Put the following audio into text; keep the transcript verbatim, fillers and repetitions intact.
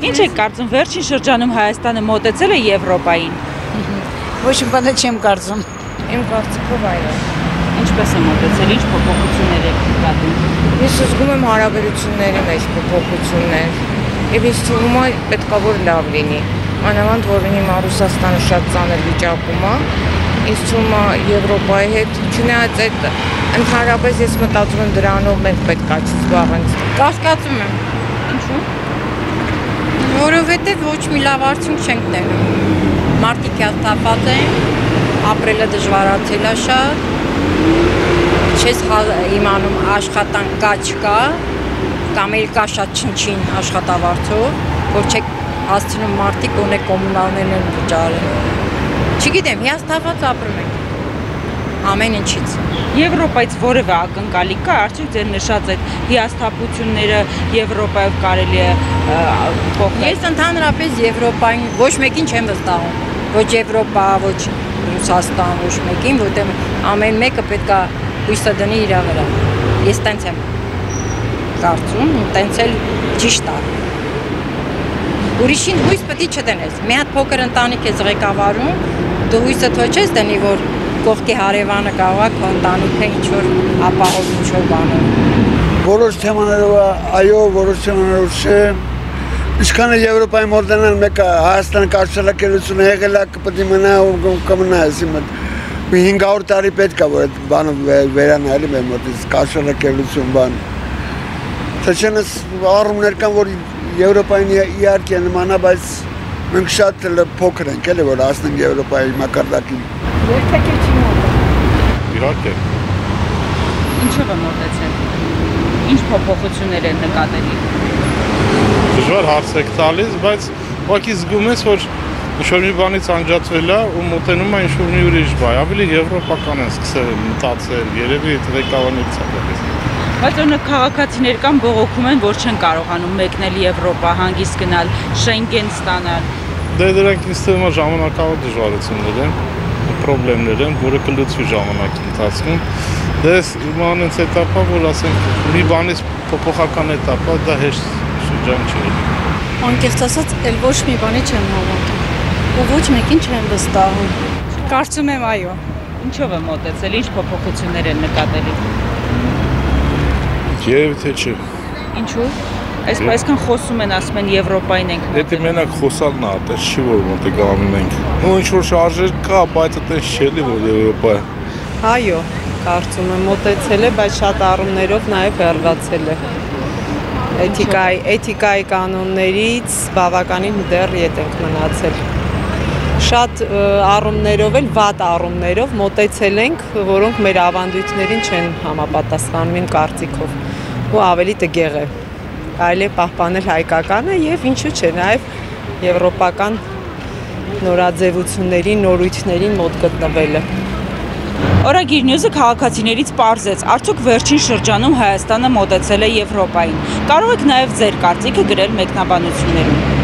Ինչ եք կարծում, վերջին շրջանում Հայաստանը մոտեցել է Եվրոպային։ Ոչ մի բան չեմ կարծում։ Իմ կարծիքով այո։ Ինչպես է մոտեցել, ինչ փոփոխություններ եք նկատում։ Ես զգում եմ հարաբերությունների մեջ փոփոխություններ եւ ինձ թվում է պետքա որ լավ լինի։ Մանավանդ որ հիմա Ռուսաստանը շատ ծանր վիճակում է, ինձ թվում է Եվրոպայի հետ, չնայած այդ ընդհանրապես ես մտածում եմ դրանով մենք պետքա չզբաղենք։ Կասկածում եմ։ Ինչու՞։ Որովհետեւ ոչ մի լավ արդյունք չենք տենում։ Մարդիկ հաստատված են, ապրելը դժվարացել է շատ։ Չես իմանում աշխատանք կա չկա, կամ էլ կա շատ չնչին աշխատավարձով, որ չեք հասցնում մարդիկ ունե կոմունալներն են վճարել։ Չգիտեմ, հիասթափված ապրում ենք ամեն ինչից։ Եվրոպայից որևէ ակնկալի կա, արդյոք ձեր նշած այդ հիասթափությունները Եվրոպայով կարելի է փոխել։ Ես ընդհանրապես Եվրոպային ոչ մեկին չեմ վստահում։ Ոչ Եվրոպա, ոչ Ռուսաստան, ոչ մեկին, որտեղ ամեն մեկը պետք է հույսը դնի իր վրա։ Ես տենց եմ կարծում, տենց էլ ճիշտ է։ Ուրիշին հույս պետք է չդնես։ Մի հատ փոքր ընտանիք ես ղեկավարում, դու հույսը թո չես դնի, որ կողքի հարևանը կարող է քո ընտանիքը ինչ-որ ապահով ինչ-որ բաներ։ Որոշ թեմաներով այո, որոշ թեմաներով չէ։ Ինչքան է Եվրոպայի մոդելն մեկը Հայաստանը կարծրակերությունը եղել է, պետք է մնա ու կմնա այսի մոտ։ հինգ հարյուր տարի պետք է որ այդ բանը վերանալի մեր մոտից կարծրակերություն բան։ Թե չնայած առումներ կան, որ Եվրոպային իհարկե նման է, բայց մենք շատ փոքր ենք, էլի որ հասնենք Եվրոպայի մակարդակին։ Երբեք չի մոտեցել։ Իհարկե։ Ինչով է մոտեցել։ Ինչ փոփոխություններ են նկատելի։ Դժվար հարց եք տալիս, բայց ուղղակի զգում ես, որ ինչ-որ մի բանից անջատվել է ու մոտենում է ինչ-որ մի ուրիշ բան, ավելի եվրոպական են սկսել մտածել, երևի ղեկավարներից է։ Բայց օրինակ քաղաքացիներ կան բողոքում են, որ չեն կարողանում մեկնել Եվրոպա, հանգիստ գնալ, Շենգեն ստանալ։ Դե դրանք ինձ թվում է ժամանակավոր դժվարություններ են, խնդիրներ են, որը կլուծվի ժամանակի ընթացքում։ Դե իմանան այս էտապը, որ ասենք մի բանից փոփոխական էտապը, դա հեշտ շրջան չէ։ Անկեղծ ասած, էլ ոչ մի բանի չեմ հավատում։ Ու ոչ մեկին չեմ վստահում։ Կարծում եմ այո։ Ինչով է մոտեցել, ինչ փոփոխություններ են նկատելի։ Երևի թե չէ։ Ինչու։ Այսքան խոսում են, ասում են Եվրոպային ենք մոտենում։ Դա մենակ խոսալն է, այդպես չի որ մոտենում ենք։ Ու ինչ որ շարժեր կա, բայց այդպես չէ որ Եվրոպա։ Այո, կարծում եմ մոտեցել է, բայց շատ առումներով նաև հեռացել է։ Էթիկայի, էթիկայի կանոններից բավականին դեռ ետ ենք մնացել։ Շատ առումներով էլ վատ առումներով մոտեցել ենք, որոնք մեր ավանդույթներին չեն համապատասխանում իմ կարծիքով ու ավելի տգեղ է։ Կարելի է պահպանել հայկականը եւ ինչու՞ չէ, նաեւ եվրոպական նորաձևությունների, նորույթներին մոտ գտնվելը։ Օրագիր Նյուզը քաղաքացիներից պարզեց, արդյոք վերջին շրջանում Հայաստանը մոտեցել է Եվրոպային։ Կարող եք նաև ձեր կարծիքը գրել մեկնաբանություններում։